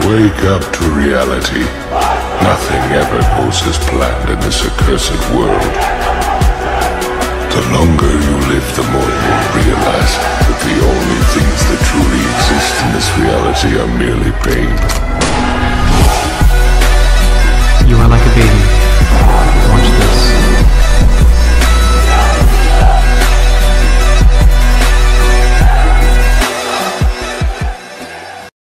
Wake up to reality. Nothing ever goes as planned in this accursed world. The longer you live, the more you'll realize that the only things that truly exist in this reality are merely pain. You are like a baby.